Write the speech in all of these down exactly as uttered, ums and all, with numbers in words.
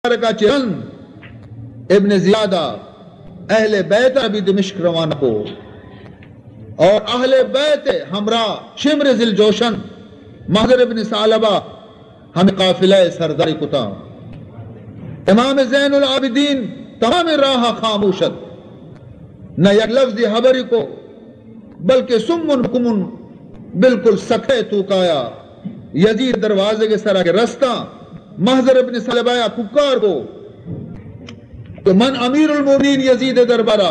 کا چرن ابن زیادہ اہل بیت ابھی دمشق روانہ کو اور اہل بیت ہمراہ شمر ذل جوشن محضر ابن ثعلبہ ہمیں قافلہ سرداری کتا امام زین العابدین تمام راہ خاموشت نہ یک لفظ حبری کو بلکہ سمن کمن بالکل سکھے تو کایا یزید دروازے کے سرا کے رستہ محضر ابن ثعلبہ پکار کو تو من امیر المومنین یزید دربارہ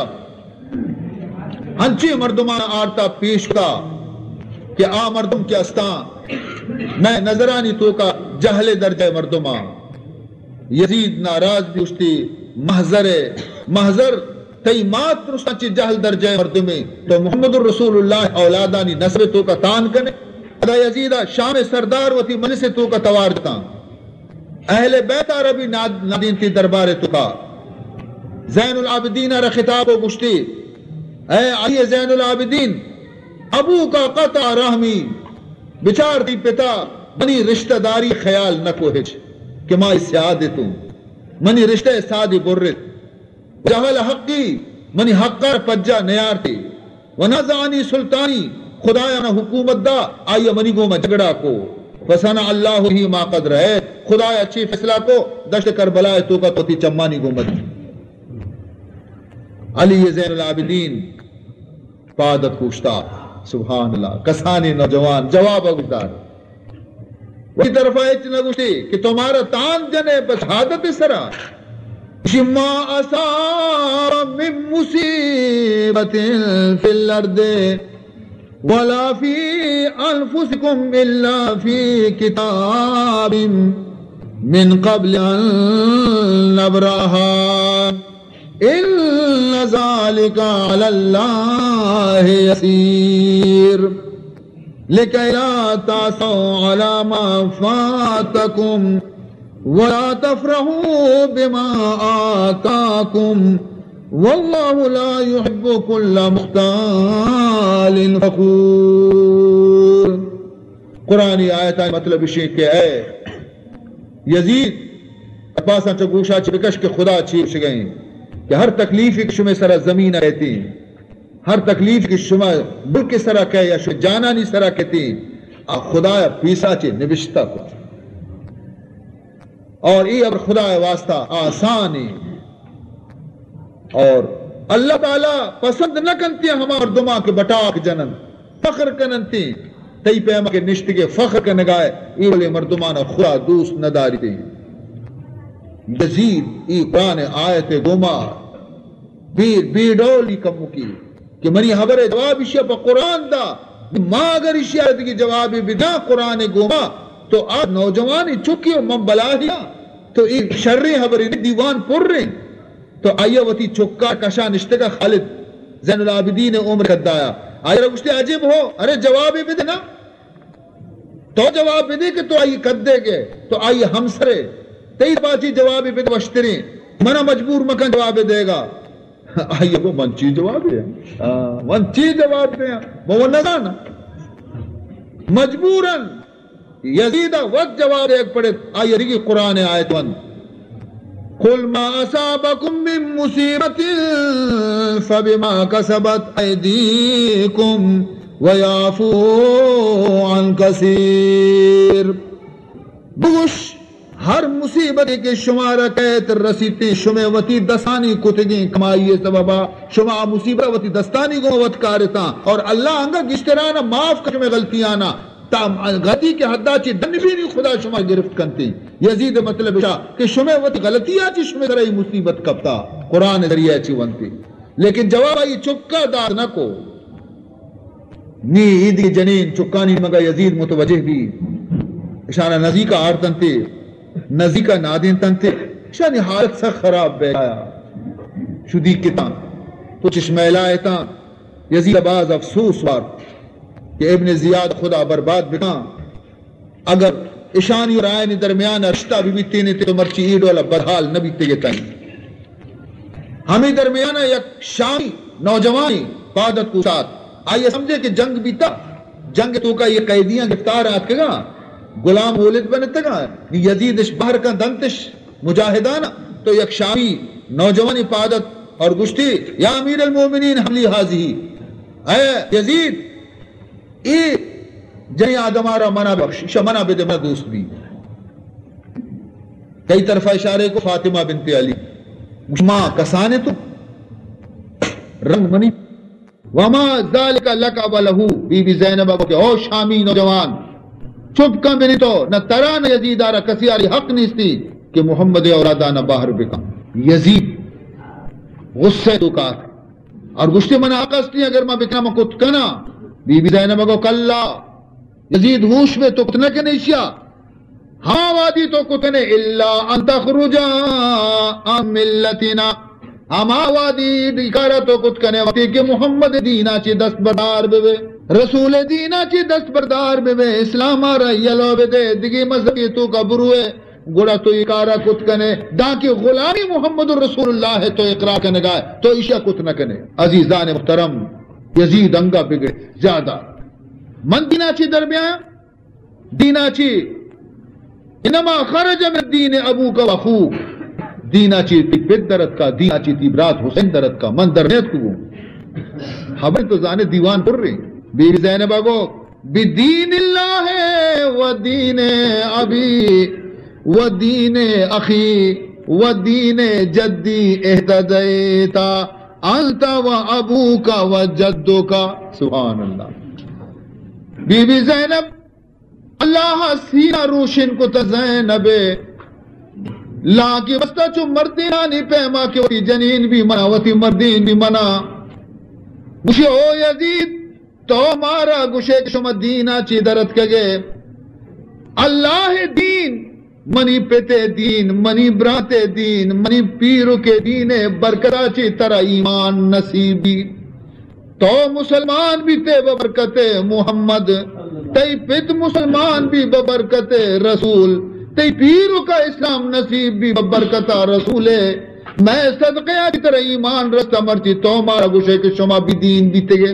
ہنچی مردمان آرتا پیش کا کہ آ مردم کے استان میں نظرانی تو کا جہل درجہ مردمان یزید ناراض بھی اشتی محضر محضر تی مات رسانچی جہل درجہ مردمی تو محمد الرسول اللہ اولادانی نصر تو کا تان کنے ادا یزیدہ شام سردار وتی من سے تو کا توار جتا اہل بیت عربی نادین تی دربار تو کا زین العابدین را خطاب و گشتی اے آئیے زین العابدین ابو کا قطع رحمی بچار تی پتا منی رشتہ داری خیال نہ کوہج کہ ماں اس سے آدھے تو منی رشتہ سادی برد جہل حقی منی حقار پجا نیار تی ونزانی سلطانی خدایانا حکومت دا آئیے منی گو میں جگڑا کو فسنا اللہ ہی ما قدر ہے خدای اچھی فیصلہ کو دشت کربلا تو کا توتی چمانی گو مد علی زین العابدین پادت کوشتا سبحان اللہ کسانی نوجوان جواب اگدار وہی طرف ایچ نگوشتی کہ تمہارا تان جنے بس حادت سرا شما اصاب من مصیبت فی الارض ولا فی انفسکم الا فی کتاب من قبل ان نبرہا إن ذلك على الله يسير لكي لا تعصوا على ما فاتكم ولا تفرحوا بما آتاكم والله لا يحب كل مختال فخور قرآنی آیت مطلب اسی کہ اے یزید پاسا چگوشا چبکش کے خدا چیش گئیں کہ ہر تکلیف ایک شمع سرا زمین رہتی ہر تکلیف کی شمع بلک سرا کہے یا شمع جانا نہیں سرا کہتی خدا پیسا چے نوشتہ کو اور ای اب خدا واسطہ آسانی اور اللہ تعالیٰ پسند نہ کنتی ہمار دماغ کے بٹاک جنن فخر کننتی تی پیما کے نشت کے فخر کا نگائے ای ولی مردمانہ خدا دوست نداری تی یزید ای قرآن آیت گما بیر بیڈولی کمو کی کہ منی حبر جواب اشیاء پا قرآن دا ماں اگر اشیاء کی جوابی بدا قرآن گما تو آپ نوجوانی چکی و من بلاہیا تو ای شرری حبری دیوان پر رہے تو آئیہ وطی چکا کشا نشتگا خالد زین العابدین عمر کدایا آئیہ رگوشتی عجیب ہو ارے جوابی بدے نا تو جواب بدے کہ تو آئیے کدے گے تو آئیے ہم سرے تیس باچی جوابی بدے وشتری منا مجبور مکن جواب دے گا آئیے وہ منچی جواب دے منچی جواب دے وہ نگانا مجبوراً یزیدہ وقت جواب ایک پڑے آئیے رگی قرآن آیت ون قل ما اصابکم من مصیبت فبما کسبت ایدیکم ویعفو عن کثیر بگوش ہر مصیبت کے شمارہ کہت رسیتی شمع وطی دستانی کتگی کمائیے سببا شمع مصیبت وطی دستانی کو وط کارتا اور اللہ انگا گشترانا معاف کا شمع غلطیانا غدی کے حدہ چی دن بھی نہیں خدا شمع گرفت کنتی یزید مطلب شاہ کہ شمع وطی غلطیاں چی شمع درائی مصیبت کبتا قرآن ذریعہ چی ونتی لیکن جواب آئی چکا دار نہ کو نی عید کی جنین چکانی مگا یزید متوجہ بھی اشانہ نزی کا آرتن تے نزی کا نادین تن تے اشانی حالت سا خراب بے آیا شدی کتان تو چشمیلہ ایتا یزید باز افسوس وار کہ ابن زیاد خدا برباد بکا اگر اشانی اور آئینی درمیان رشتہ بھی بیتے نہیں تے تو مرچی عید والا برحال نبی تے یہ تنی ہمیں درمیان یک شامی نوجوانی قادت کو ساتھ آئیے سمجھے کہ جنگ بیتا جنگ تو کا یہ قیدیاں گرفتار آت کے گا غلام ولد بنتا گا یزیدش بہر کا دنتش مجاہدانہ تو یک شامی نوجوانی پادت اور گشتی یا امیر المومنین حملی حاضی اے یزید ای جنی آدمارا منع بخش منع بدے منع دوست بھی کئی طرف اشارے کو فاطمہ بنت علی ماں کسانے تو رنگ منی وما ذالک لک ولہو بی بی زینب کو کہ او شامی نوجوان چپ کم بنی تو نہ ترا نہ یزید آرہ کسی آری حق نیستی کہ محمد اولادہ نہ باہر بکا یزید غصے تو کا اور گشتے من آقاستی اگر میں بکنا میں کت کنا بی بی زینب کو کلا یزید ہوش میں تو کتنا کے نیشیا ہاں وادی تو کتنے اللہ ان تخرجا ام ملتنا ہم آوادی دکارا تو کت کنے وقتی کہ محمد دینا چی دست بردار بے رسول دینا چی دست بردار بے اسلام آرہ یلو بے دے دگی مذہبی تو کا بروے گوڑا تو اکارا کت کنے دا کہ غلامی محمد رسول اللہ ہے تو اقرار کنے گائے تو عشاء کت نہ کنے عزیزان محترم یزید انگا بگڑے زیادہ من دینا چی درمیان دینا چی انما خرج من دین ابو کا وخو دینا چی تی پت درد کا دینا چی تی برات حسین درد کا من درمیت کو خبر تو زانے دیوان پر رہے بی بی زینبہ کو بدین اللہ و دین ابی و دین اخی و دین جدی اہتدیتا انت و ابوکا و جدوکا سبحان اللہ بی بی زینب اللہ سینہ روشن کو تزینب لا کی بستا چو مردینانی پیما کی وطی جنین بھی منا وطی مردین بھی منا گوشے او یزید تو مارا گوشے شما دینا چی درد کگے اللہ دین منی پیتے دین منی براتے دین منی پیرو کے دین برکتا چی ترا ایمان نصیبی تو مسلمان بھی تے ببرکت محمد تی پت مسلمان بھی ببرکت رسول تی پیرو کا اسلام نصیب بھی ببرکت رسول میں صدقے آتی ترا ایمان رستہ مرچی تو مارا گوشے کہ شما بھی دین بھی تگے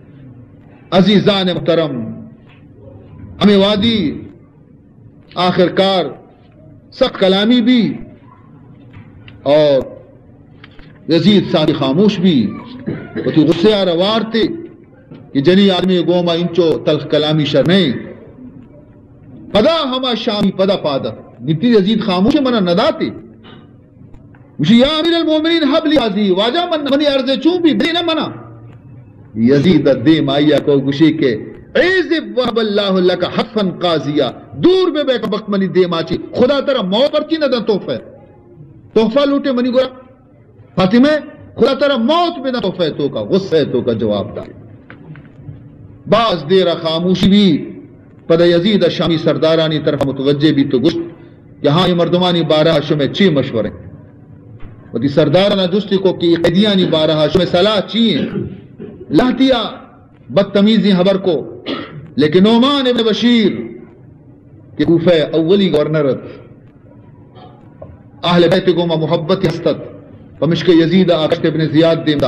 عزیزان محترم ہمیں وادی آخر کار سخت کلامی بھی اور یزید ساتھی خاموش بھی وہ تھی غصے آ روار تھے کہ جنی آدمی گوما انچو تلخ کلامی شر نہیں پدا ہما شامی پدا پادا نتی یزید خاموش منا نداتے مجھے یا امیر المومنین حبلی حاضی واجہ من منی عرض چون بھی دے نہ منا یزید دے مائیا کو گشی کے عیزب وحب اللہ لکا حقفا قاضیا دور بے بے کا وقت منی دے ماچی خدا ترہ موت پرچی نہ دا تحفہ تحفہ لوٹے منی گورا فاطمہ خدا ترہ موت بے نہ تحفہ تو کا غصہ تو کا جواب دا بعض دیرہ خاموشی بھی پدا یزید شامی سردارانی طرف متوجہ بھی تو گشت کہ ہاں یہ مردمانی بارہ شمیں چی مشورے ودی سردارانہ جستی کو کہ قیدیانی بارہ شمیں صلاح چیئے لہتیا بدتمیزی حبر کو لیکن نعمان ابن بشیر کہ کوفہ اولی گورنرت اہل بیت گوما محبت ہستت پمشک یزید آکشت ابن زیاد دیمدہ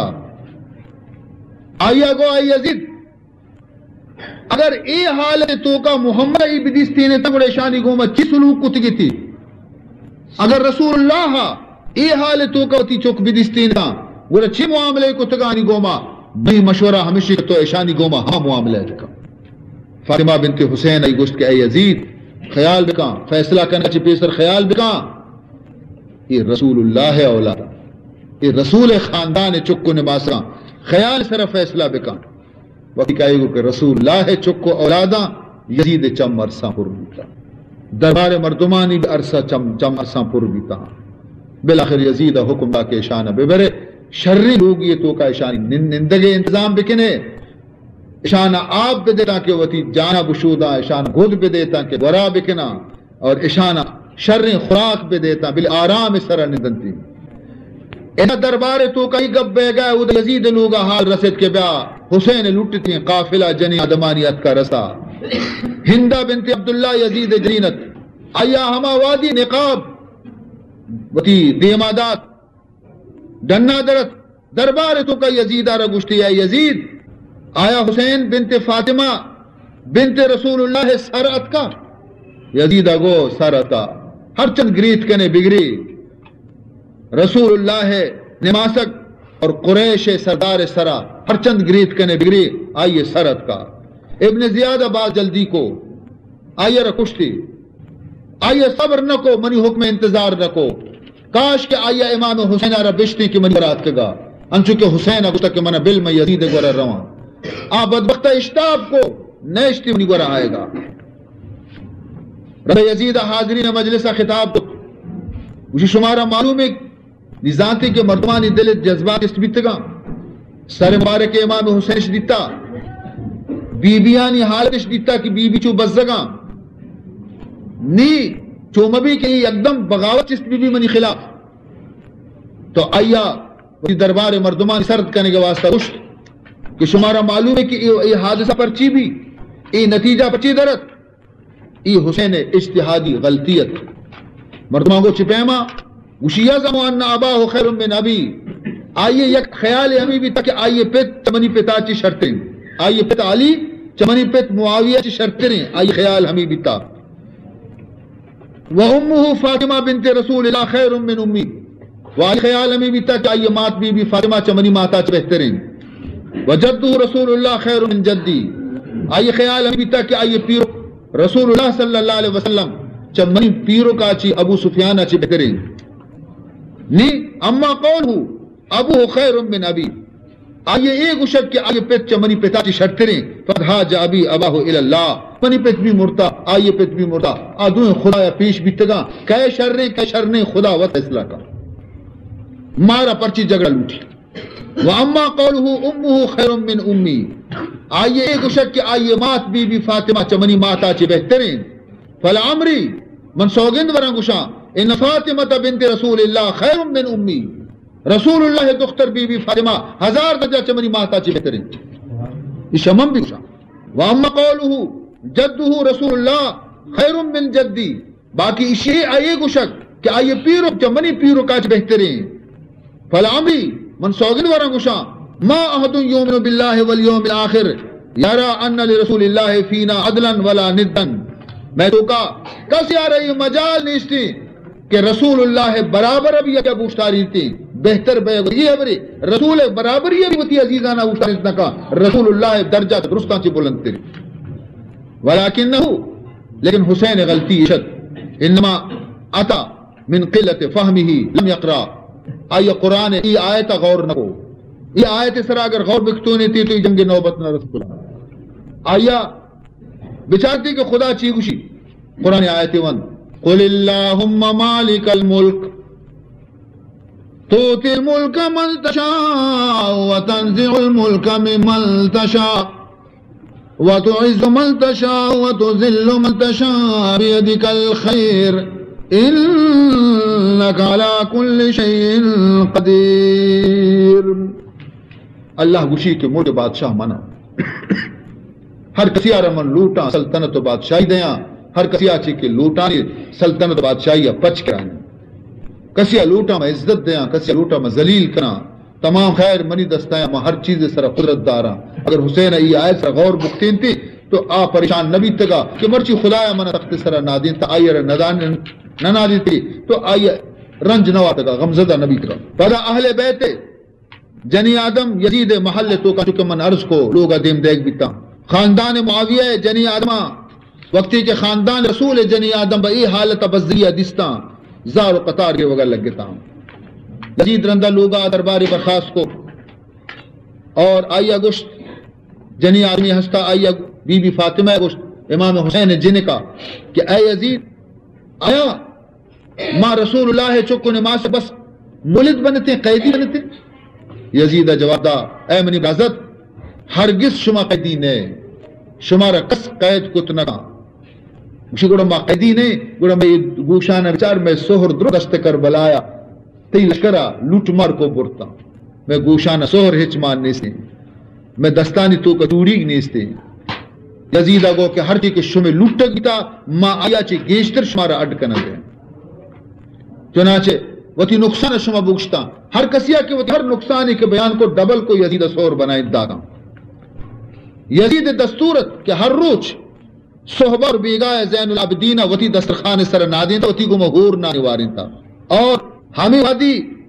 آیا گو آئی یزید اگر اے حالت تو کا محمد ای بدیستی نے تگڑے شانی گوما چی سلوک کو تگی تھی اگر رسول اللہ اے حالت تو کا تی چوک بدیستی نے وہ چی معاملے کو تگانی گوما بھئی مشورہ ہمیشہ تو ایشانی گوما ہاں معاملہ ہے فاطمہ بنت حسین ای گوشت کے اے یزید خیال بکا فیصلہ کرنا چی پیسر خیال بکا یہ رسول اللہ ہے اولادا یہ رسول خاندان چکو نباسا خیال سر فیصلہ بکا وقتی کہے گو کہ رسول اللہ ہے چکو اولادا یزید چم عرصہ پر بیتا دربار مردمانی بھی عرصہ چم, چم عرصہ پر بیتا بلاخر یزید حکم دا کے اشانہ ببرے شرری لوگ یہ تو کا اشانی نندگے انتظام بکنے اشانہ آپ بے دیتا کہ وطی جانا بشودہ اشانہ گھود بے دیتا کہ ورا بکنا اور اشانہ شرری خوراک بے دیتا بل آرام سرہ نندنتی اینا دربار تو کئی گب بے گئے وہ یزید لوگا حال رسد کے بیا حسین لوٹتی ہیں قافلہ جنی آدمانیت کا رسا ہندہ بنت عبداللہ یزید جرینت آیا ہما وادی نقاب وطی دیمادات ڈنہ درت دربار تو کا یزید آرہ گشتی ہے یزید آیا حسین بنت فاطمہ بنت رسول اللہ سرعت کا یزید آگو سرعتا ہر چند گریت کنے بگری رسول اللہ ہے نماسک اور قریش سردار سرا ہر چند گریت کنے بگری آئیے سرد کا ابن زیاد آباد جلدی کو آئیے رکشتی آئیے صبر نہ کو منی حکم انتظار نہ کو کاش کہ آئیے امام حسین آرہ بشتی کی منی برات کے گا انچو کہ حسین اگتا کہ منہ بل میں یزید گورا روان آ بدبختہ اشتاب کو نیشتی منی گورا آئے گا رب یزید حاضرین مجلسہ خطاب کو اسی شمارہ معلوم ہے نزانتی کے مردمانی دل جذبات اس بیتگا سر مبارک امام حسین شدیتا بی بیانی حالت شدیتا کی بی بی چو بزگا نی چو مبی کے یکدم بغاوت چست بی بی منی خلاف تو آیا دربار مردمان سرد کرنے کے واسطہ رشت کہ شمارہ معلوم ہے کہ یہ حادثہ پرچی بھی یہ نتیجہ پرچی درد یہ حسین اجتہادی غلطیت مردمان کو چپیما وشی یزمو ان اباہ خیر من ابی آئیے یک خیال ہمیں بھی تاکہ آئیے پت چمنی پتا چی شرطیں آئیے پت علی چمنی پت معاویہ چی شرطیں آئیے خیال ہمیں بھی تا وَأُمُّهُ فاطمہ بنت رسول اللہ خیر من امی وآئی خیال ہمیں بھی تا کہ آئیے مات بی بی فاطمہ چمنی ماتا چی بہترین وجدہ رسول اللہ خیر من جدی آئیے خیال ہمیں بھی تا کہ آئیے پیرو رسول اللہ صلی اللہ علیہ وسلم چمنی پیرو کا چی ابو سفیانہ چی بہترین نی اما قول ہو ابو خیر من ابی آئیے ایک اشک کہ آئیے پیت چمنی پیتا چی شرطریں فدہا جا ابی اباہ الاللہ منی پیت بھی مرتا آئیے پیت بھی مرتا آدھویں خدا یا پیش بیتگا کئے شرنے کئے شرنے خدا وط اسلح کا مارا پرچی جگڑ لوٹی وَأَمَّا قَوْلُهُ أُمُّهُ خَيْرٌ مِّنْ أُمِّي آئیے ایک اشک کہ آئیے مات بی بی فاطمہ چمنی ماتا چی بہترین فَالْعَمْرِ من سوگند ورنگوشا ان فاطمہ بنت رسول اللہ خیر من امی رسول اللہ دختر بی بی فاطمہ ہزار درجہ چمنی ماتا چی بہترین یہ شمم بھی شا واما قولہ جدہ رسول اللہ خیر من جدی باقی اسی آئیے گشک کہ آئیے پیرو چمنی پیرو کاچ بہترین فالعمری من سوگن ورنگوشا ما احد یومن باللہ والیوم الاخر یرا ان لرسول اللہ فینا عدلا ولا ندن میں تو کہا کسی آ رہی مجال نیستی کہ رسول اللہ برابر ابھی کیا بوشتاری تھی بہتر بے یہ بری رسول برابر یہ بھی ہوتی عزیزانہ بوشتاری اتنا کہا رسول اللہ درجہ درستان سے بلند تری ولیکنہو لیکن حسین غلطی اشد انما اتا من قلت فہمہی لم یقرا آئی قرآن ای آیت غور نہ کو یہ آیت سرا اگر غور بکتونی تھی تو یہ جنگ نوبت نہ رسول اللہ آیا بچارتی کہ خدا چی گوشی قرآن آیت ون قل اللہم مالک الملک توتی الملک من تشاء وتنزع الملک ممن تشاء وتعز من تشاء وتذل من تشاء بیدک الخیر انک علی کل شیء قدیر اللہ گوشی کے موٹے بادشاہ منا ہر کسی آرمن لوٹا سلطنت و بادشاہی دیاں ہر کسی آچی کے لوٹا سلطنت و بادشاہی پچ کرائیں کسی لوٹا میں عزت دیاں کسی لوٹا میں ذلیل کراں تمام خیر منی دستایاں میں ہر چیز سر قدرت داراں اگر حسین ای آیت سر غور بکتین تھی تو آ پریشان نبی تگا کہ مرچی خدایا من تخت سر نادین تا آئی ندان ننادی تھی تو آئی رنج نوا تگا غمزدہ نبی تگا پدا اہل بیت جنی آدم یزید محل تو کا چکہ من عرض کو لوگا دیم دیکھ بیتا خاندان معاویہ جنی آدمہ وقتی کے خاندان رسول جنی آدم با ای حالت بزریہ دستان زار و قطار کے وگر لگ گتا ہوں یزید رندہ لوگا درباری برخاست کو اور آئیہ گشت جنی آدمی ہستا آئیہ بی بی فاطمہ گشت امام حسین جن کا کہ اے یزید آیا ماں رسول اللہ چکو نے ماں سے بس ملد بنتے قیدی بنتے یزید جواب دا اے منی برازت ہرگز شما قیدی نے شمارا کس قید کتنگا مشی گوڑا ما قیدی نے گوڑا میں گوشانہ بچار میں سہر درو دست کر بلایا تی لشکرہ لوٹ مار کو برتا میں گوشانہ سہر ہچ مان نیستے میں دستانی تو کا توڑیگ نیستے یزیدہ گو کہ ہر چی کے شمیں لوٹا گیتا ما آیا چی گیشتر شمارا اڈکنا دے چنانچہ وتی نقصان شما بوشتا ہر کسیا کے وتی ہر نقصانی کے بیان کو ڈبل کو یزیدہ سہر بنائیں دادا یزید دستورت کہ ہر روچ صحبہ اور بیگاہ زین العابدین وتی دسترخان سر نادین تا وتی کو مغور نہ نوارین تا اور ہمیں وادی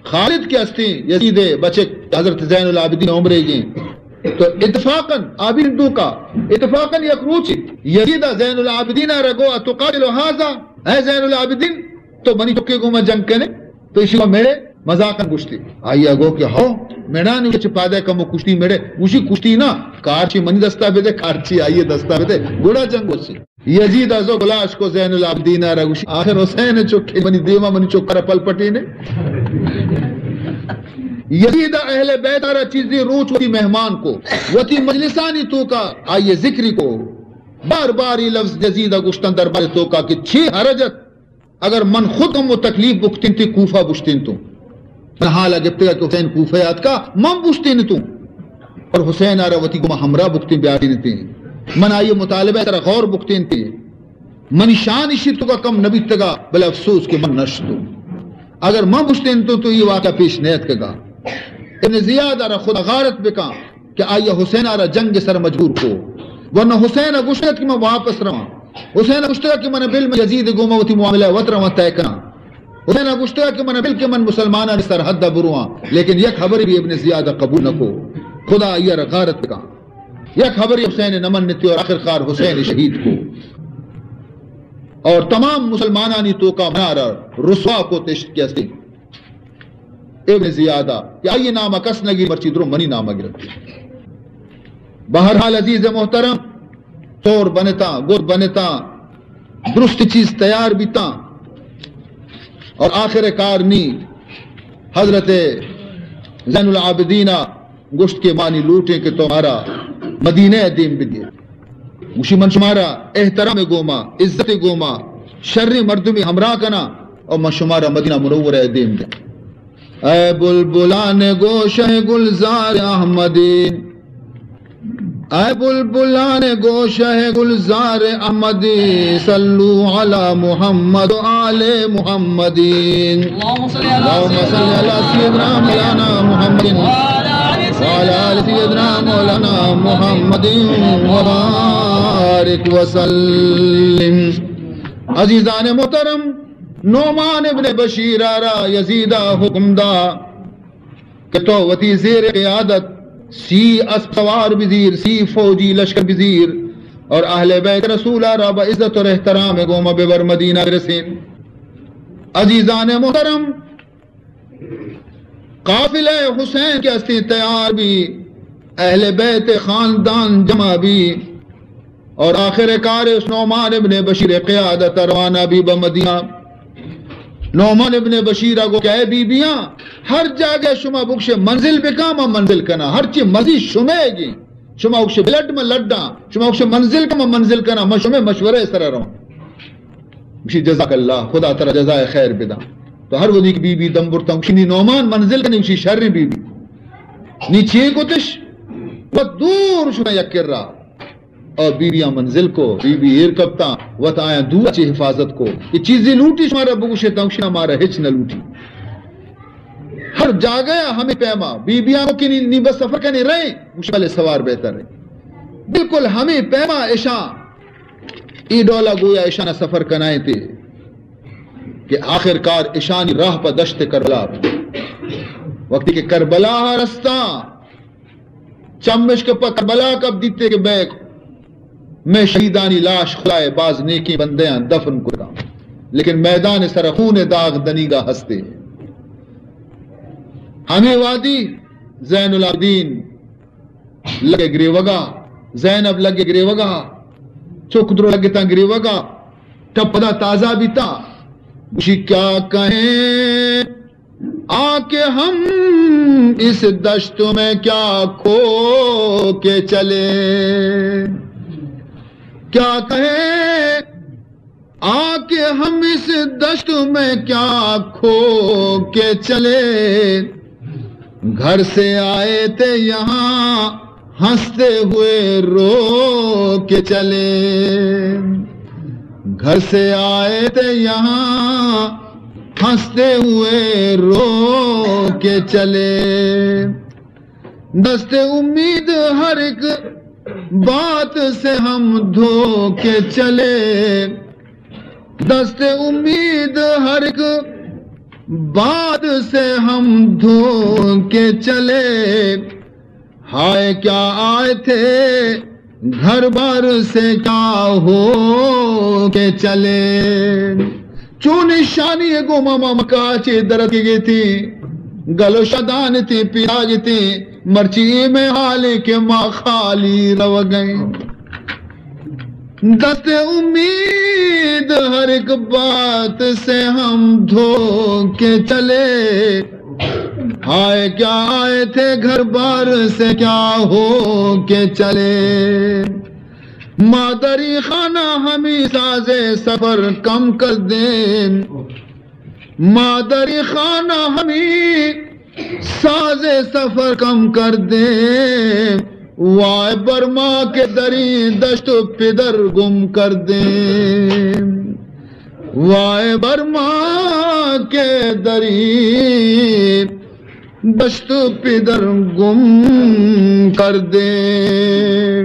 خالد کی ہستی یزید بچے حضرت زین العابدین عمرے گئے تو اتفاقاً عابدین تو کا اتفاقاً یک روچی یزید زین العابدین رگو اتقاتل هذا اے زین العابدین تو منی چکے گو میں جنگ کرنے تو اسی کو میرے مذاقاً کشتی آئی اگو کہ ہو میڑا نہیں چھ پادے کم کشتی میڑے اسی کشتی نا کارچی منی دستا بیدے کارچی آئیے دستا بیدے گوڑا جنگ ہوسی یزید ازو گلاش کو زین العابدین رگوشی آخر حسین چکے منی دیما منی چکر پل پٹی نے یزید اہل بیت آرہ چیزی روچ وتی مہمان کو وتی مجلسانی تو کا آئیے ذکری کو بار بار یہ لفظ یزید گشتن دربار تو کا کہ چھ حرجت اگر من خود ہم وہ تکلیف بکتین تھی کوفہ بشتین تو من حالا گفتے گا کہ حسین کوفہ یاد کا من بشتین تو اور حسین آرہ وتی گمہ ہمراہ بکتین بیارین تھی من آئیے مطالبہ ترہ غور بکتین تھی من شان اشیر تو کا کم نبی تگا بلے افسوس کہ من نشتو اگر من بشتین تو تو یہ واقعہ پیش نیت کگا ابن زیاد آرہ خود غارت بکا کہ آئیے حسین آرہ جنگ سر مجبور کو ورنہ حسین گشتت کی میں واپس رہا حسین گشتت کی من بل میں یزید گوما وتی معاملہ وطر و تہ کنا حسین گشتت کی من بل کے من مسلمانہ سرحد بروان لیکن یک خبر بھی ابن زیاد قبول نہ کو خدا آئیے آرہ غارت بکا یک خبر حسین نمن نتی اور آخر کار حسین شہید کو اور تمام مسلمانانی تو کا منارہ رسوا کو تشت کیا سی ابن زیادہ کہ آئیے نامہ کس نگی مرچی درو منی نامہ گرفتی بہرحال عزیز محترم طور بنتا گرد بنتا درست چیز تیار بیتا اور آخر کارنی حضرت زین العابدین گشت کے معنی لوٹیں کہ تمہارا مدینہ دیم بگے مشی من شمارا احترام گوما عزت گوما شر مردمی ہمراہ کنا اور من شمارا مدینہ منور دیم دے اے بلبلان گوشہ گلزار احمدین اے بلبلان گوشہ گلزار احمدی صلو علی محمد و آل محمدین اللہم صلی علی سیدنا مولانا محمد وعلى آل سيدنا مولانا محمد وبارك وسلم عزیزان محترم نعمان ابن بشیر آرہ یزیدہ حکم دا کہ تو وتی زیر قیادت سی اسب سوار بزیر سی فوجی لشکر بزیر اور اہل بیت رسول آرہ با عزت اور احترام گوما ببر مدینہ رسین عزیزان محترم قافلہ حسین کے استی تیار بھی اہل بیت خاندان جمع بھی اور آخر کار اس نعمان ابن بشیر قیادت روانہ بھی بمدینہ نعمان ابن بشیر کو کہ اے بی بیاں ہر جاگہ شما بکش منزل بکاما منزل کنا ہر چی مزید شمے گی شما بکش بلڈ میں لڈا شما بکش منزل کما منزل کنا ما شمے مشورہ اس طرح رہوں بشی جزاک اللہ خدا ترہ جزائے خیر بدا تو ہر وہی کی بی بی دم برتا ہوں نعمان منزل کا نہیں اسی شر بی بی نیچے کو تش وہ دور شنا یک کر رہا اور بی بیاں منزل کو بی بی ایر کبتا وط آیا دور چی حفاظت کو یہ چیزیں لوٹی شمارا بگوشتا ہوں شنا مارا ہچ نہ لوٹی ہر جا گیا ہمیں پیما بی بیاں کو کی نہیں بس سفر کرنے رہے مشکل سوار بہتر رہے بالکل ہمیں پیما اشاں ای ڈولا گویا اشانہ سفر کنائے تھے کہ آخر کار اشانی راہ پا دشت کربلا وقتی کہ کربلا رستہ چمش کے پا کربلا کب دیتے کہ بیک میں شہیدانی لاش خلائے باز نیکی بندیاں دفن کرتا لیکن میدان سرخون داغ دنیگا ہستے ہمیں وادی زین العابدین لگے گرے وگا زینب لگے گرے وگا چکدرو لگے تا گرے وگا ٹپدا تازہ بیتا مجھے کیا کہیں آ کے ہم اس دشت میں کیا کھو کے چلے کیا کہیں آ کے ہم اس دشت میں کیا کھو کے چلے گھر سے آئے تھے یہاں ہنستے ہوئے رو کے چلے گھر سے آئے تھے یہاں ہنستے ہوئے رو کے چلے دست امید ہر ایک بات سے ہم دھو کے چلے دست امید ہر ایک بعد سے ہم دھو کے چلے، ہائے کیا آئے تھے گھر بار سے کیا ہو کے چلے. چون نشانی گو ماما مکاچی درد کی تھی، گلو شدان تھی پیاج تھی، مرچی میں حالی کے ماں خالی رو گئی. دست امید ہر ایک بات سے ہم دھو کے چلے، ہائے کیا آئے تھے گھر بار سے کیا ہو کے چلے. مادری خانہ ہمیں ساز سفر کم کر دیں، مادری خانہ ہمیں ساز سفر کم کر دیں، وائے برما کے دری دشت پدر گم کر دیں، وائے برما کے دری دشت پدر گم کر دیں.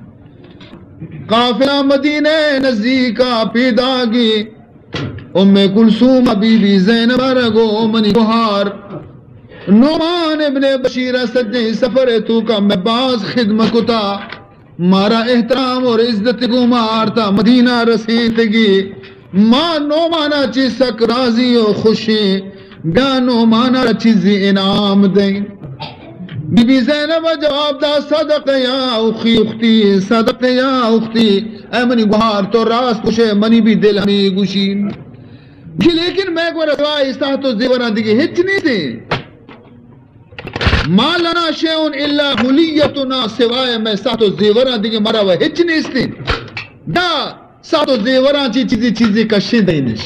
قافلہ مدینہ نزدیکا پیداگی، ام کلثوم بی بی زینب رگو منی بہار، نعمان ابن بشیر سجی سفر تو کا میں باز خدمت کتا، مارا احترام اور عزت کو مارتا مدینہ رسیدگی. ماں نعمانا چی سک راضی و خوشی، بیا نعمانا چیزی انعام دیں. بی بی زینب جواب دا صدق یا اخی اختی، صدق یا اختی، اے منی گوھار تو راست کشے منی بھی دل ہمیں گوشی. لیکن میں کو رسوائی ساتھ و زیوران دیگی ہچ نہیں تھی. ما لنا شیعون الا حلیتنا، سوائے میں ساتھ و زیوران دیگی مرا وہ ہچ نہیں تھی. دا ساتھ و زیوران چی چیزی چیزی کشی دینش.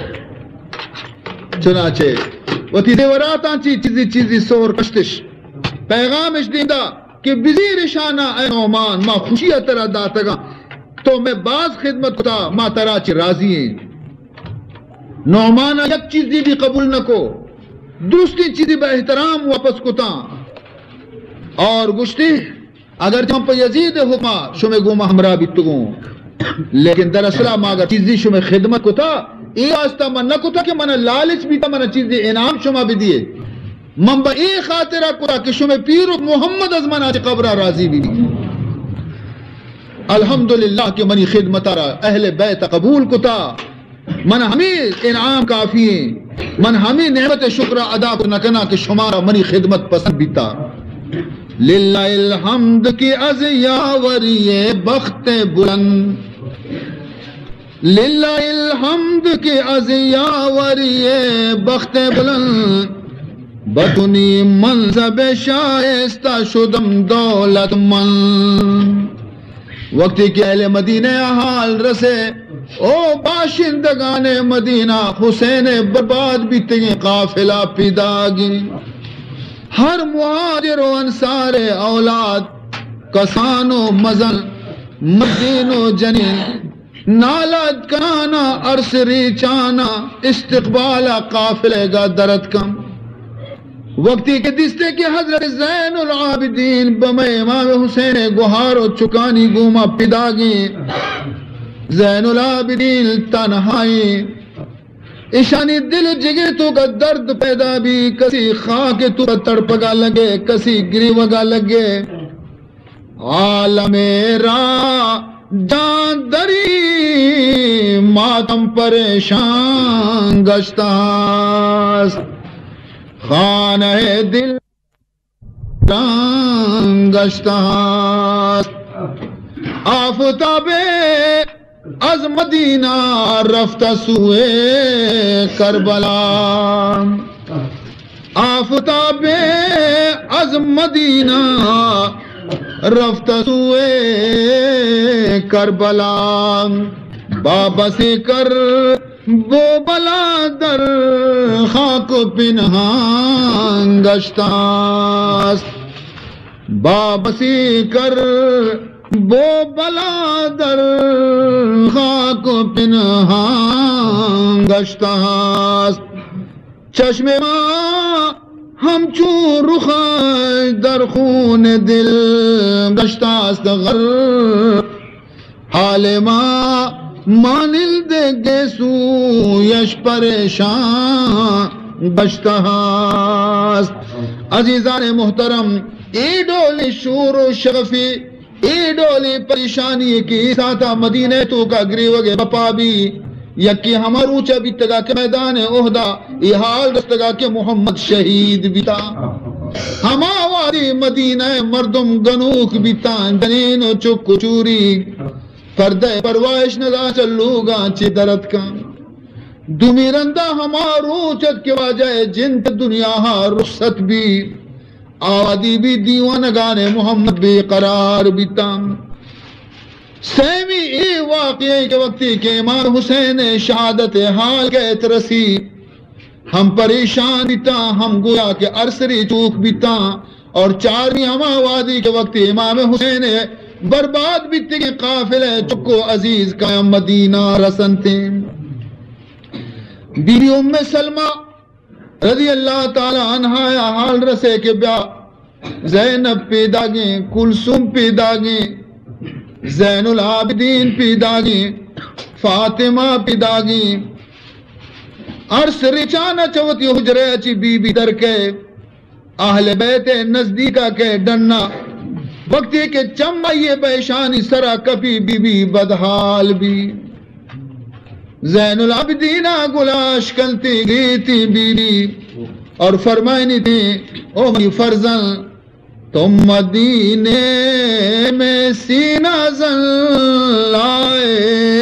چنانچہ وہ تی زیوراتان چی چیزی چیزی سور کشتش. پیغامش دیندہ کہ بزیر شانہ اے نعمان، ما خوشی اترا داتگا تو میں باز خدمت کتا، ما ترا چی راضی ہیں. نعمانہ یک چیزی بھی قبول نہ کو، دوسری چیزی با احترام واپس کتا اور گشتی اگر جم پہ یزید حکمہ شمی گوما ہمراہ بیتگوں، لیکن در اصلہ ما اگر چیزی شمی خدمت کتا ای آستا من نہ کتا کہ من لالچ بیتا من چیزی انعام شما بھی دیئے. من با ای خاطرہ کتا کہ شمی پیرو محمد از من آج قبرہ راضی بھی دی. الحمدللہ کہ منی خدمت را اہل بیت قبول کتا، من ہمیں انعام کافی ہیں، من ہمیں نعمت شکر ادا کرنا کنا کہ شمارا منی خدمت پسند بیتا. للہ الحمد کی از یاوری بخت بلند، للہ الحمد کی از یاوری بخت بلند، بدنی منصب شائستہ شدم دولت من. وقتی کہ اہل مدینہ حال رسے، او باشندگان مدینہ حسین برباد بیتے گئے قافلہ پیداگی. ہر مہاجر و انصار اولاد کسان و مزن مدین و جنین نالد کانا ارسری چانا استقبال قافلے گا درد کم. وقتی کے دستے کی حضرت زین العابدین بمے امام حسین گوھار و چکانی گوما پیداگی. زین العابدین تنہائی اشانی دل جگر تو کا درد پیدا بھی، کسی خاک تو کا تڑپگا لگے کسی گریوگا لگے. عالم را جان دری ماتم پریشان گشتاست، خانہ دل جان گشتاست. آفتاب از مدینہ رفتہ سوئے کربلا، آفتاب از مدینہ رفتہ سوئے کربلا. بابا سے کر وہ بلا در خاک پنہان گشتاست، بابا سے کر وہ بلا در خاک پنہان گشتاست. چشم ماں ہم چون رخ در خون دل گشتاست غر، حال ماں مانل دے گے سو یش پریشان گشتہاست. عزیزان محترم، ای ڈولی شور و شغفی، ای ڈولی پریشانی کی ساتھ مدینہ تو کا گریوگ بپا بھی یکی ہمارو چا بیتگا کے میدان احدا ای حال رستگا کے محمد شہید بیتا. ہما وادی مدینہ مردم گنوک بیتا جنین و چک چوری پردہ پروائش ندا چلوگا چی درد کا. دمیرندہ ہمارو چت کے واجہ جنت دنیا ہا رخصت بھی آوادی بھی دیوانگان محمد بے قرار بیتا. سیمی ای واقعی کے وقتی کہ امام حسین شہادت حال کے اترسی ہم پریشان بیتا، ہم گویا کہ ارسری چوک بیتا، اور چارمی ہما وادی کے وقتی امام حسین برباد بیتی کے قافلے چکو عزیز کا مدینہ رسنتے. بی بی ام سلمہ رضی اللہ تعالی عنہ حال رسے کے بیا زینب پیدا گئیں، کلثوم پیدا گئیں، زین العابدین پیدا گئیں، فاطمہ پیدا گئیں. عرص رچانا چوتی حجرے اچھی بی بی در کے اہل بیت نزدیکا کے ڈننا وقتی کے چمائیے بیشانی سرا کپی بی بی بدحال بھی. زین العابدین goulash Kunti Geeti be be اور فرمائنی تھی او می فرزن تم مدینے میں سینہ زن لائے،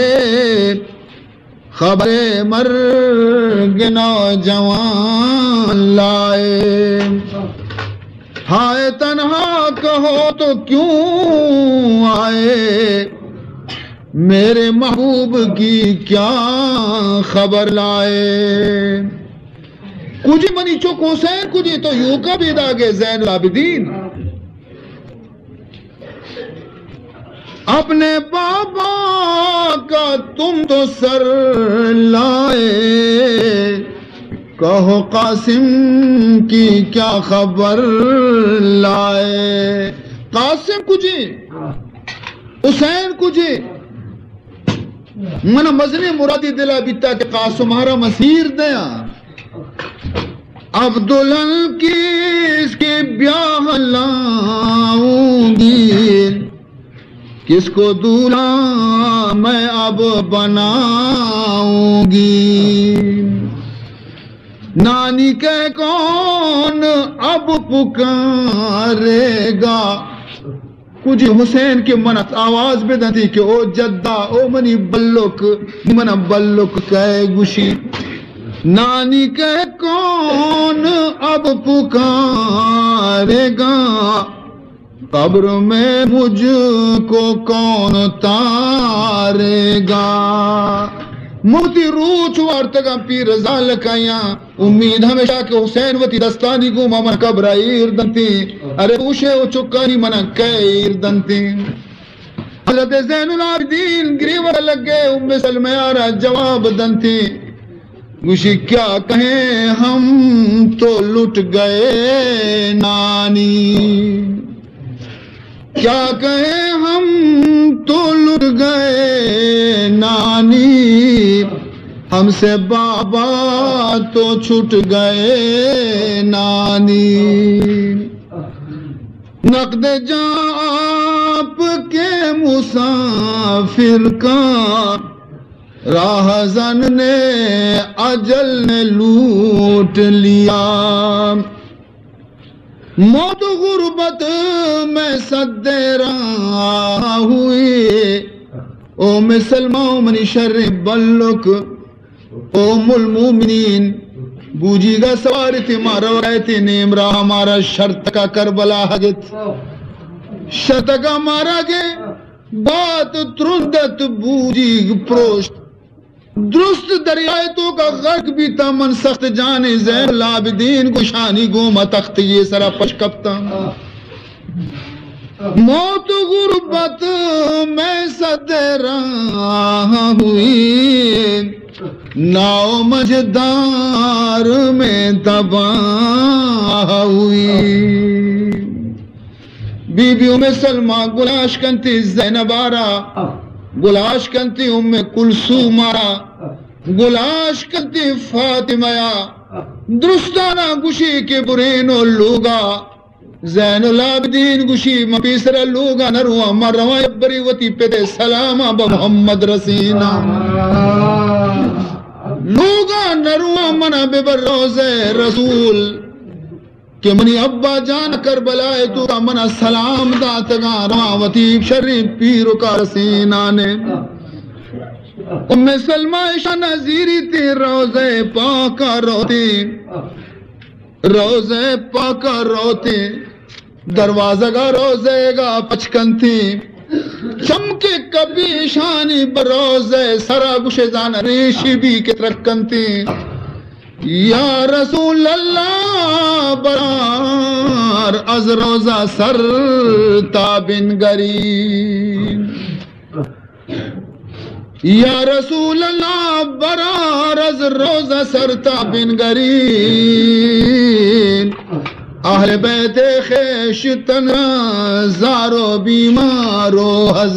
خبر مرگ نوجوان لائے. ہائے تنہا کہو تو کیوں آئے، میرے محبوب کی کیا خبر لائے. کچھ منی چوک حسین کچھ تو یوں کا بھی داغے زین العابدین اپنے بابا کا تم تو سر لائے، کہو قاسم کی کیا خبر لائے. قاسم کچھ حسین کچھ من مزنی مرادی دلا بیتا کہ قاسم ہمارا مسیر دیا. اب دلہن کی اس کے بیاہ لاؤں گی، کس کو دولہا میں اب بناؤں گی. نانی کہ کون اب پکارے گا. کچھ حسین کے منت آواز بدن تھی کہ او جدہ او منی بلک من بلک کہے گوشی. نانی کہ کون اب پکارے گا، قبر میں مجھ کو کون تارے گا. مفتی روچ وارتگا پیر رضا لکایاں امید ہمیشہ کہ حسین وتی دستانی کو ماما قبرائی اردنتی ارے اوشے او چکانی منا کئی اردنتی. حضرت زین العابدین گریور لگے ام سلمہ آرہ جواب دنتی گوشی کیا کہیں ہم تو لٹ گئے نانی، کیا کہیں ہم تو لٹ گئے نانی، ہم سے بابا تو چھٹ گئے نانی. نقد جاں آپ کے مسافر کا راہ زن نے اجل نے لوٹ لیا. موت غربت میں صدے راہ ہوئی، ام سلمہ منی شر بلک ام المومنین بوجی گا سواری تھی مارا رہتی نیم راہ ہمارا شرط کا کربلا حجت شرط کا مارا گے بات ترندت بوجی پروشت درست دریائتوں کا غرق بھی تا من سخت جانے زین العابدین کو شانی گوما تخت یہ سرا پشکپتا. موت غربت میں صد راہ ہوئی، ناؤ مجدار میں تباہ ہوئی. بی بی ام سلمہ گلاش کنتی زینب آرہ، گلاش کنتی ام کلثوم آرہ، گلاش کنتی فاطمہ درستانہ گوشی کے برین و لوگا زین العابدین گوشی مپیسر لوگا نروا مروا بری وتی پیتے سلاما با محمد رسینا لوگا نروا منا ببر روز رسول کہ منی ابا جان کربلائے تو کا منا سلام داتگا رواوتی شریف پیرو کا رسینانے ام سلمہ عشاء نظیری تھی روزے پاکا روتی روزے پاکا روتی دروازہ گا روزے گا پچکن تھی چمکے کبھی شانی بروزے سرا گوشے زان ریشی بھی کترکن تھی یا رسول اللہ برار از روزہ سر تابن گرین یا رسول اللہ برار از روزہ سر تابن گرین اہل بیت خیشتن زارو بیمارو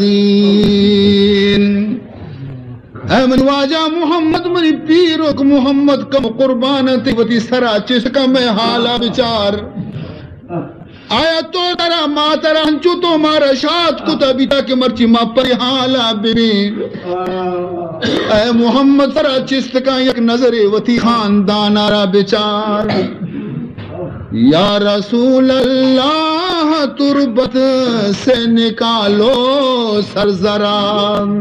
حزین اے من واجہ محمد منی پیرک محمد کم قربانتی وتی سرا چسکا میں حالا بچار آیا تو ترا ما ترا ہنچو تو مارا شاد کتا بیتا کہ مرچی ما پری حالا ببین اے محمد سرا چسکا یک نظر وتی خاندان آرا بچار یا رسول اللہ تربت سے نکالو سرزران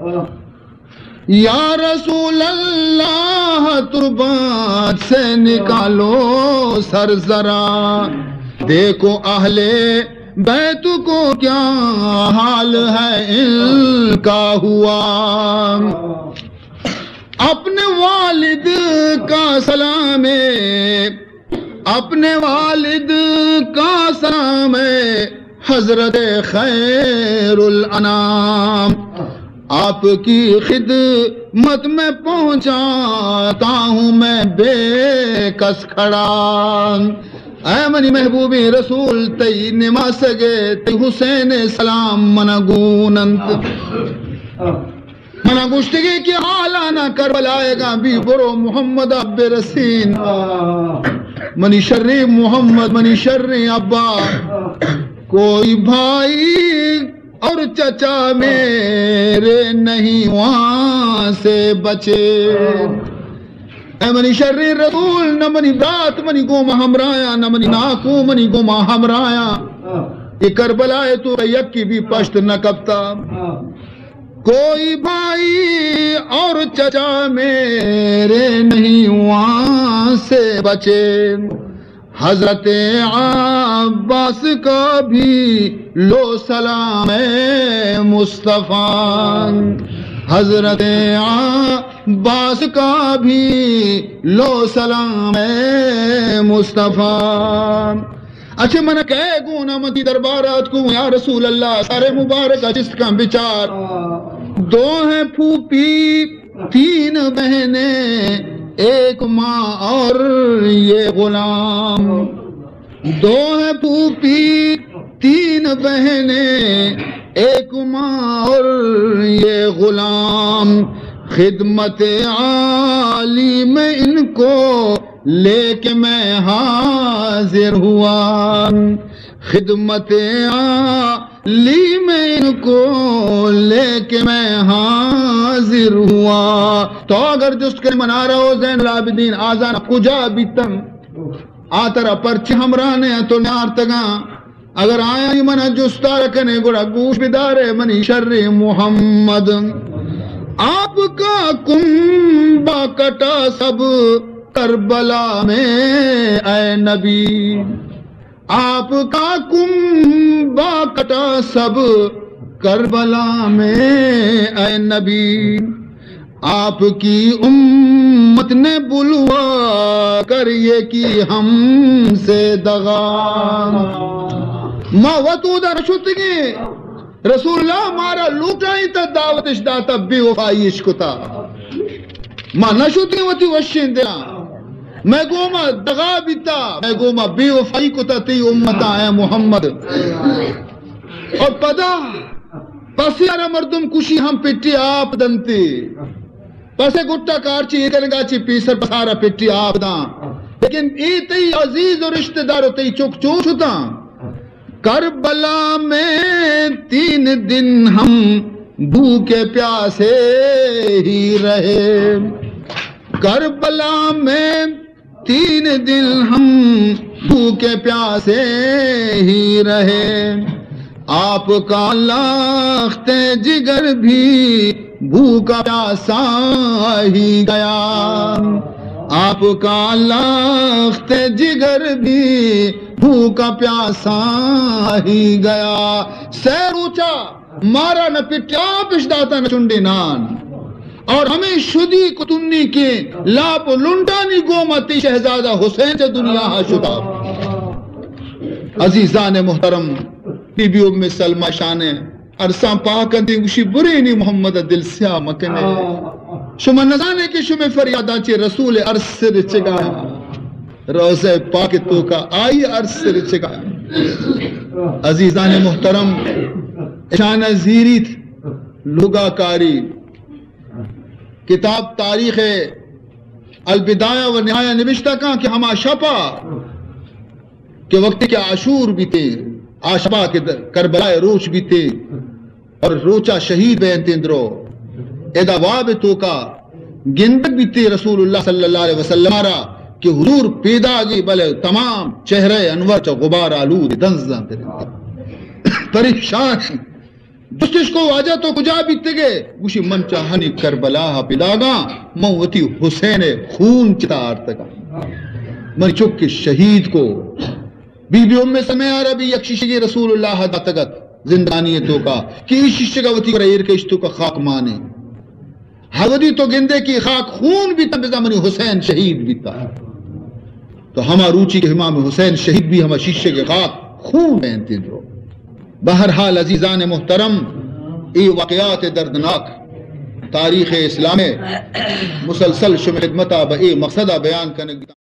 یا رسول اللہ تربت سے نکالو سرزران دیکھو اہل بیت کو کیا حال ہے ان کا ہوا اپنے والد کا سلام اپنے والد کا سلام حضرت خیر الانام آپ کی خدمت میں پہنچاتا ہوں میں بے کس کھڑا اے منی محبوبی رسول تی نماز گے تی حسین سلام منگوننت منا گشتگی کی حالانا کربلائے گا بھی برو محمد اب رسین منی شرری محمد منی شرری ابا کوئی بھائی اور چچا میرے نہیں وہاں سے بچے اے منی شرری رسول نہ منی برات منی گوما ہمرایا نہ منی ناکو منی گوما ہمرایا یہ کربلائے تو یکی بھی پشت نہ کبتا کوئی بھائی اور چچا میرے نہیں وہاں سے بچے حضرت عباس کا بھی لو سلام مصطفیٰ حضرت عباس کا بھی لو سلام مصطفیٰ اچھے منہ کہے گونا متی دربارات کو یا رسول اللہ سارے مبارک جس کا بچار دو ہیں پھوپی تین بہنیں ایک ماں اور یہ غلام دو ہیں پھوپی تین بہنیں ایک ماں اور یہ غلام خدمت عالی میں ان کو لے کے میں حاضر ہوا خدمت عالی میں ان کو لے کے میں حاضر ہوا تو اگر جس کے منا رہا ہو زین العابدین آزان کجا بیتم آترا پرچ ہمرانے تو نیار تگا اگر آیا ہی منا جستا رکھنے گوڑا گوش بدارے منی شر محمد آپ کا کنبا کٹا سب کربلا میں اے نبی آپ کا کنبا کٹا سب کربلا میں اے نبی آپ کی امت نے بلوا کر یہ کی ہم سے دغا ما وطودہ رشتگی رسول اللہ مارا لوٹائی تا دعوت اشداتا بے وفائی عشقتا ما نشتگی وطی وشین دینا میں گوما دغا بیتا میں گوما بے وفائی کتا تی امتا ہے محمد اور پدا پسی آرہ مردم کشی ہم پٹی آپ دنتی پسے گٹا کارچی ایکنگا چی پیسر پسارا پٹی آپ دان لیکن ای تی عزیز و رشتہ دار تی چک چون چھتا کربلا میں تین دن ہم بھوکے پیاسے ہی رہے، کربلا میں تین دن ہم بھوکے پیاسے ہی رہے، آپ کا لخت جگر بھی بھوکا پیاسا ہی گیا، آپ کا لخت جگر بھی بھوکا پیاسا ہی گیا، سیر اونچا مارا نہ پٹیا پشداتا نہ چنڈے نان، اور ہمیں شدی کتنی کے لاپ لنڈانی گومتی شہزادہ حسین سے دنیا ہا شدہ۔ عزیزان محترم، بی بی ام سلمہ شانے عرصہ پاکن دی گوشی برینی محمد دل سیاہ مکنے، شما نزانے کی شما فریادہ چے رسول عرص سے رچگا، روزہ پاک تو کا آئی عرص سے رچگا۔ عزیزان محترم، شانہ زیری لغہ کاری کتاب تاریخ البدایہ و نہایہ نوشتہ کہاں کہ ہما شپا کہ وقت کے عاشور بھی تھے، آشپا کے کربلا روچ بھی تھے، اور روچا شہید بینتے اندرو ایدہ واب تو کا گندک بھی تھے رسول اللہ صلی اللہ علیہ وسلم را کہ حضور پیدا گئی بلے تمام چہرے انور چا غبار آلود دنزاں ترے پریشان جستش کو واجہ تو کجا بیتے گئے گوشی من چاہنی کربلا پلاگا موتی حسین خون چتا آرتگا من چک کے شہید کو بی بی ام سمے عربی یک شیشگی رسول اللہ داتگت زندانیتوں کا کہ اس شیشگا وطی کرا ایرکشتوں کا خاک مانے حودی تو گندے کی خاک خون بیتا بزامنی حسین شہید بیتا، تو ہما روچی کے امام حسین شہید بھی ہما شیشے کے خاک خون بینتے درو۔ بہرحال عزیزان محترم، ای واقعات دردناک تاریخ اسلام مسلسل شمع خدمتہ با ای مقصدہ بیان کرنے